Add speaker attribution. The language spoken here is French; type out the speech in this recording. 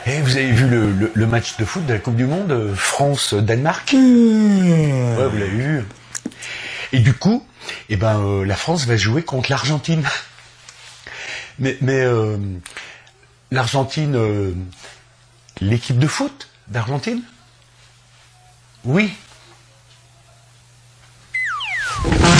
Speaker 1: Eh, vous avez vu le match de foot de la Coupe du Monde, France-Danemark? Ouais, vous l'avez vu. Et du coup, eh ben, la France va jouer contre l'Argentine. Mais l'Argentine, l'équipe de foot d'Argentine? Oui.